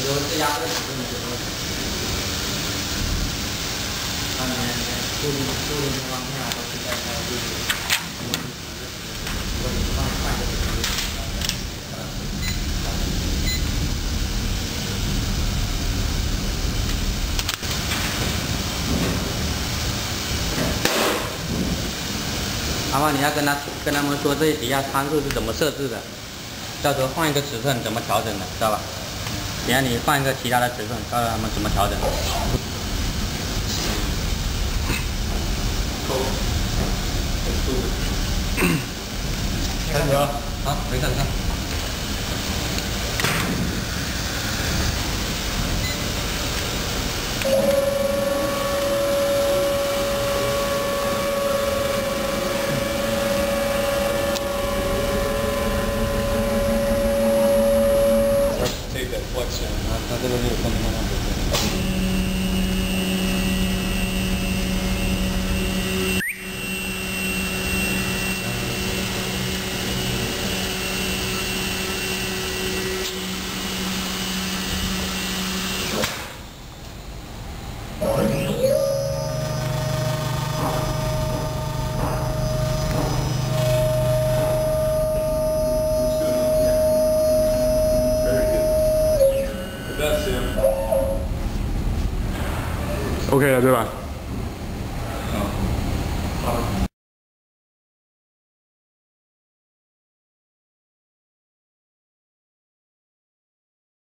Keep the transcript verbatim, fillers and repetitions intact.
有这压这个尺寸的时候，那你固定固定情况下都是在它的位置，如果如果你放换一个尺寸，然后你要跟他跟他们说这底下参数是怎么设置的，到时候换一个尺寸怎么调整的，知道吧？等下你换一个其他的尺寸，告诉他们怎么调整。开始了，好，没事没事。它这个没有分开上去。 OK 了，对吧？